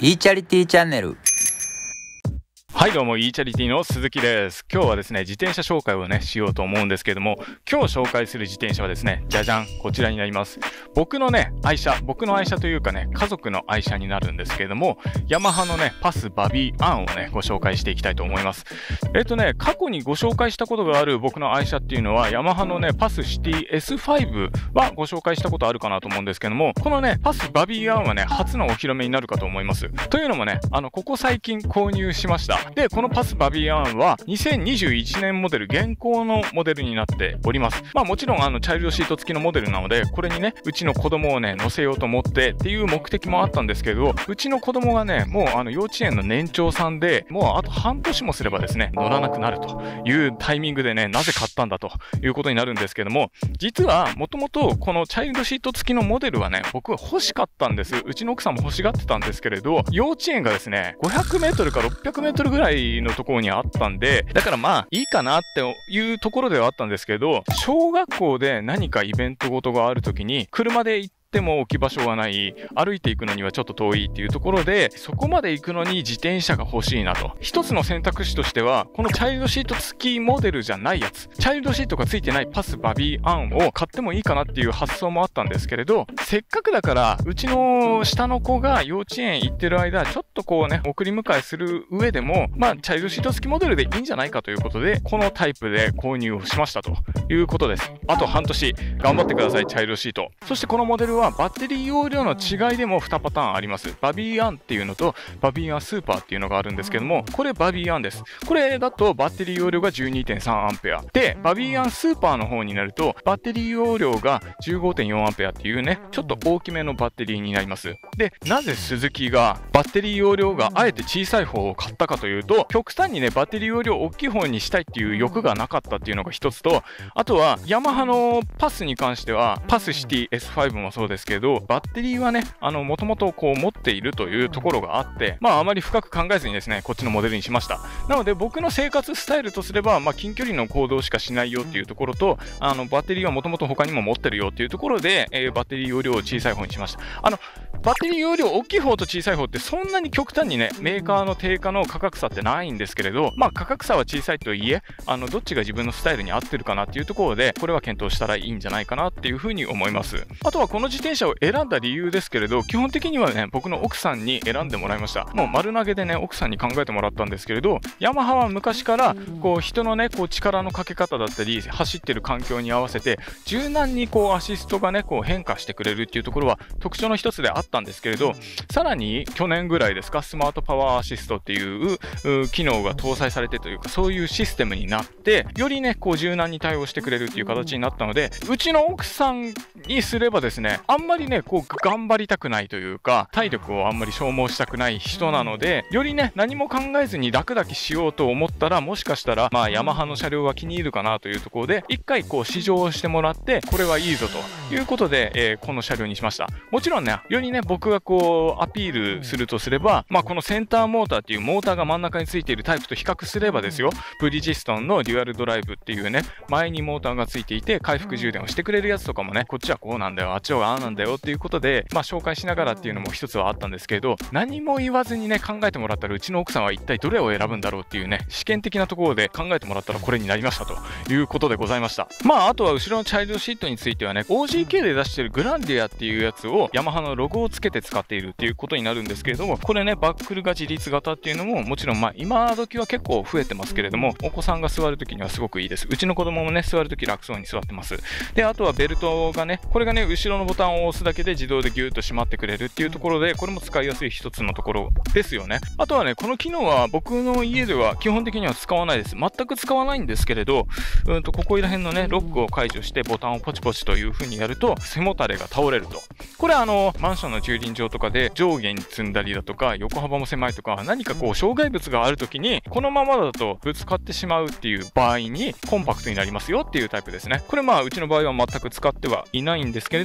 e チャリティーチャンネル。 はいどうも、e チャリティの鈴木です。今日はですね、自転車紹介をね、しようと思うんですけども、今日紹介する自転車はですね、じゃじゃん、こちらになります。僕の愛車というかね、家族の愛車になるんですけれども、ヤマハのね、パスバビーアンをね、ご紹介していきたいと思います。過去にご紹介したことがある僕の愛車っていうのは、ヤマハのね、パスシティ S5 はご紹介したことあるかなと思うんですけども、このね、パスバビーアンはね、初のお披露目になるかと思います。というのもね、ここ最近購入しました。で、このパスバビーアンは2021年モデル、現行のモデルになっております。まあもちろんチャイルドシート付きのモデルなので、これにね、うちの子供をね、乗せようと思ってっていう目的もあったんですけど、うちの子供がね、もう幼稚園の年長さんで、もうあと半年もすればですね、乗らなくなるというタイミングでね、なぜ買ったんだということになるんですけども、実はもともとこのチャイルドシート付きのモデルはね、僕は欲しかったんです。うちの奥さんも欲しがってたんですけれど、幼稚園がですね、500メートルか600メートルぐらいのところにあったんで、だからまあいいかなっていうところではあったんですけど、小学校で何かイベントごとがあるときに車で行っても置き場所がない、歩いていくのにはちょっと遠いっていうところで、そこまで行くのに自転車が欲しいなと。一つの選択肢としては、このチャイルドシート付きモデルじゃないやつ、チャイルドシートが付いてないパスバビーアンを買ってもいいかなっていう発想もあったんですけれど、せっかくだからうちの下の子が幼稚園行ってる間、ちょっとこうね、送り迎えする上でも、まあチャイルドシート付きモデルでいいんじゃないかということで、このタイプで購入をしましたということです。あと半年頑張ってください、チャイルドシート。そしてこのモデルはバッテリー容量の違いでも2パターンあります。バビーアンっていうのとバビーアンスーパーっていうのがあるんですけども、これバビーアンです。これだとバッテリー容量が 12.3 アンペアで、バビーアンスーパーの方になるとバッテリー容量が 15.4 アンペアっていうね、ちょっと大きめのバッテリーになります。で、なぜ鈴木がバッテリー容量があえて小さい方を買ったかというと、極端にね、バッテリー容量大きい方にしたいっていう欲がなかったっていうのが一つと、あとはヤマハのパスに関してはパスシティ S5 もそうですけど、バッテリーはね、もともとこう持っているというところがあって、まああまり深く考えずにですね、こっちのモデルにしました。なので僕の生活スタイルとすれば、まあ近距離の行動しかしないよっていうところと、バッテリーはもともと他にも持ってるよっていうところで、バッテリー容量を小さい方にしました。バッテリー容量大きい方と小さい方ってそんなに極端にね、メーカーの定価の価格差ってないんですけれど、まあ価格差は小さいとはいえ、どっちが自分のスタイルに合ってるかなっていうところで、これは検討したらいいんじゃないかなっていうふうに思います。あとはこの自転車を選んだ理由ですけれど、基本的にはね、僕の奥さんに選んでもらいました。もう丸投げでね、奥さんに考えてもらったんですけれど、ヤマハは昔からこう人のね、こう力のかけ方だったり、走ってる環境に合わせて柔軟にこうアシストがね、こう変化してくれるっていうところは特徴の一つであったんですけれど、さらに去年ぐらいですか、スマートパワーアシストっていう機能が搭載されてというか、そういうシステムになって、よりね、こう柔軟に対応してくれるっていう形になったので、うちの奥さんにすればですね、あんまりね、こう頑張りたくないというか、体力をあんまり消耗したくない人なので、よりね、何も考えずに楽々しようと思ったら、もしかしたら、まあヤマハの車両が気に入るかなというところで、一回こう試乗をしてもらって、これはいいぞということで、この車両にしました。もちろんね、よりね、僕がこうアピールするとすれば、まあこのセンターモーターっていうモーターが真ん中についているタイプと比較すればですよ、ブリヂストンのデュアルドライブっていうね、前にモーターがついていて回復充電をしてくれるやつとかもね、こっちはこうなんだよ、あっちはああなんだよっていうことで、まあ紹介しながらっていうのも一つはあったんですけれど、何も言わずにね、考えてもらったらうちの奥さんは一体どれを選ぶんだろうっていうね、試験的なところで考えてもらったらこれになりましたということでございました。まああとは後ろのチャイルドシートについてはね、OGK で出してるグランディアっていうやつをヤマハのロゴをつけて使っているっていうことになるんですけれども、これね、バックルが自立型っていうのももちろんまあ今時は結構増えてますけれども、お子さんが座るときにはすごくいいです。うちの子供もね、座るとき楽そうに座ってます。で、あとはベルトがね、これがね、後ろのボタンを押すだけで自動でギューッと閉まってくれるっていうところで、これも使いやすい一つのところですよね。あとはね、この機能は僕の家では基本的には使わないです。全く使わないんですけれど、ここら辺のね、ロックを解除してボタンをポチポチという風にやると、背もたれが倒れると。これマンションの駐輪場とかで上下に積んだりだとか、横幅も狭いとか、何かこう障害物があるときに、このままだとぶつかってしまうっていう場合にコンパクトになりますよっていうタイプですね。これまあうちの場合は全く使ってはいないんですけれど、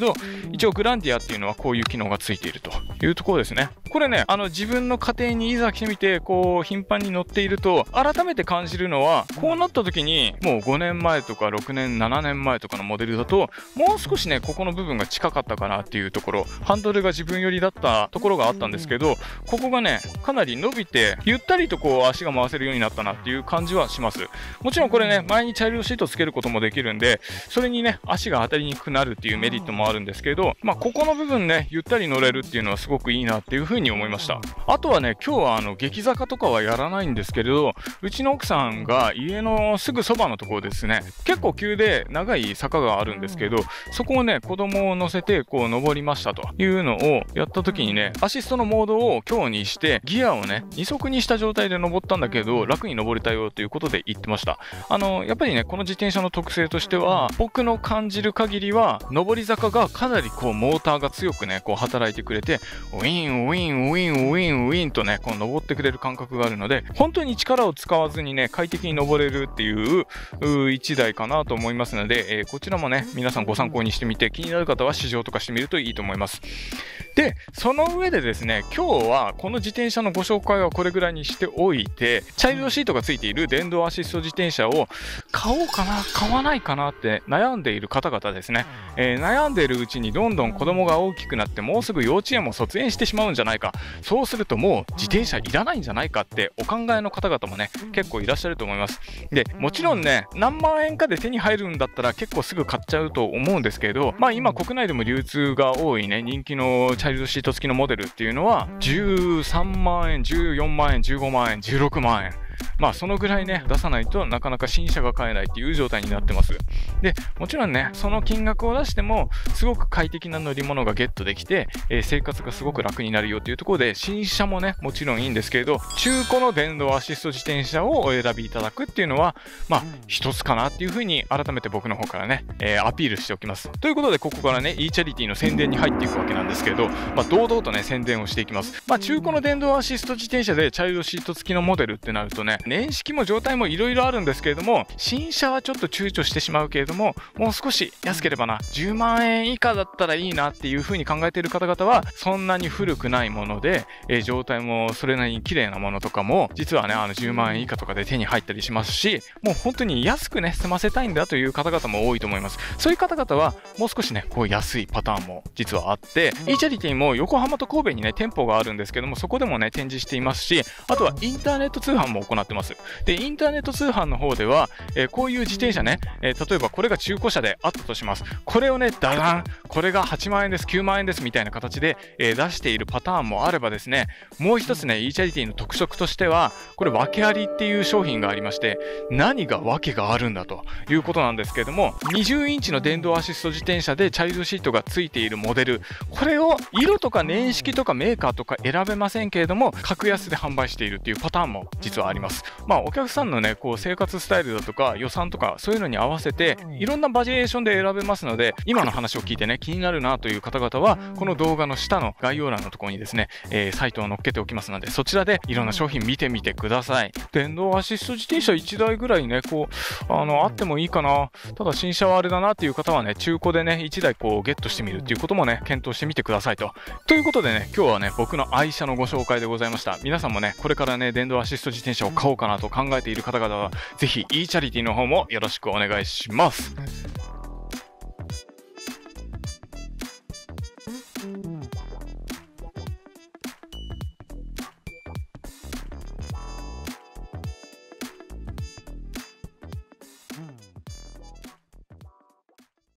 一応グランディアっていうのはこういう機能がついているというところですね。これね、自分の家庭にいざ来てみて、こう、頻繁に乗っていると、改めて感じるのは、こうなった時に、もう5年前とか6年、7年前とかのモデルだと、もう少しね、ここの部分が近かったかなっていうところ、ハンドルが自分寄りだったところがあったんですけど、ここがね、かなり伸びて、ゆったりとこう、足が回せるようになったなっていう感じはします。もちろんこれね、前にチャイルドシートつけることもできるんで、それにね、足が当たりにくくなるっていうメリットもあるんですけど、ここの部分ね、ゆったり乗れるっていうのはすごくいいなっていうふうに思いました。あとはね、今日は激坂とかはやらないんですけれど、うちの奥さんが家のすぐそばのところですね、結構急で長い坂があるんですけど、そこをね、子供を乗せてこう登りましたというのをやった時にね、アシストのモードを強にして、ギアをね、2速にした状態で登ったんだけど、楽に登れたよということで言ってました。やっぱりね、この自転車の特性としては、僕の感じる限りは、上り坂がかなりこう、モーターが強くね、こう働いてくれて、ウィン、ウィン、ウィン、ウィン、ウィンとね、こう登ってくれる感覚があるので、本当に力を使わずにね、快適に登れるっていう1台かなと思いますので、こちらもね、皆さんご参考にしてみて、気になる方は試乗とかしてみるといいと思います。で、その上でですね、今日はこの自転車のご紹介はこれぐらいにしておいて、チャイルドシートがついている電動アシスト自転車を買おうかな、買わないかなって悩んでいる方々ですね。悩んでいるうちにどんどん子供が大きくなってもうすぐ幼稚園も卒園してしまうんじゃないか。そうするともう自転車いらないんじゃないかってお考えの方々もね、結構いらっしゃると思います。で、もちろんね、何万円かで手に入るんだったら結構すぐ買っちゃうと思うんですけど、今国内でも流通が多いね、人気のチャイルドシート付きのモデルっていうのは13万円、14万円、15万円、16万円。そのぐらいね、出さないとなかなか新車が買えないっていう状態になってます。で、もちろんね、その金額を出しても、すごく快適な乗り物がゲットできて、生活がすごく楽になるよっていうところで、新車もね、もちろんいいんですけれど、中古の電動アシスト自転車をお選びいただくっていうのは、一つかなっていうふうに改めて僕の方からね、アピールしておきます。ということで、ここからね、e チャリティの宣伝に入っていくわけなんですけれど、堂々とね、宣伝をしていきます。中古の電動アシスト自転車でチャイルドシート付きのモデルってなるとね、年式も状態もいろいろあるんですけれども、新車はちょっと躊躇してしまうけれども、もう少し安ければな、10万円以下だったらいいなっていう風に考えている方々は、そんなに古くないもので、状態もそれなりに綺麗なものとかも、実はね、10万円以下とかで手に入ったりしますし、もう本当に安くね、済ませたいんだという方々も多いと思います。そういう方々は、もう少しね、こう安いパターンも実はあって、e チャリティも横浜と神戸にね、店舗があるんですけども、そこでもね、展示していますし、あとはインターネット通販も行ってます。で、インターネット通販の方では、こういう自転車ね、例えばこれが中古車であったとします。これをね、ダダン、これが8万円です、9万円ですみたいな形で、出しているパターンもあればですね、もう一つね、e チャリティの特色としては、これ訳ありっていう商品がありまして、何が訳があるんだということなんですけれども、20インチの電動アシスト自転車でチャイルドシートがついているモデル、これを色とか年式とかメーカーとか選べませんけれども、格安で販売しているっていうパターンも実はあります。お客さんのね、こう生活スタイルだとか予算とかそういうのに合わせていろんなバリエーションで選べますので、今の話を聞いてね、気になるなという方々は、この動画の下の概要欄のところにですね、サイトを載っけておきますので、そちらでいろんな商品見てみてください。電動アシスト自転車1台ぐらいね、こう、あってもいいかな。ただ新車はあれだなっていう方はね、中古でね、1台こうゲットしてみるっていうこともね、検討してみてくださいと。ということでね、今日はね、僕の愛車のご紹介でございました。皆さんもね、これからね、電動アシスト自転車を買おうかなと考えている方々は、ぜひ e チャリティの方もよろしくお願いします。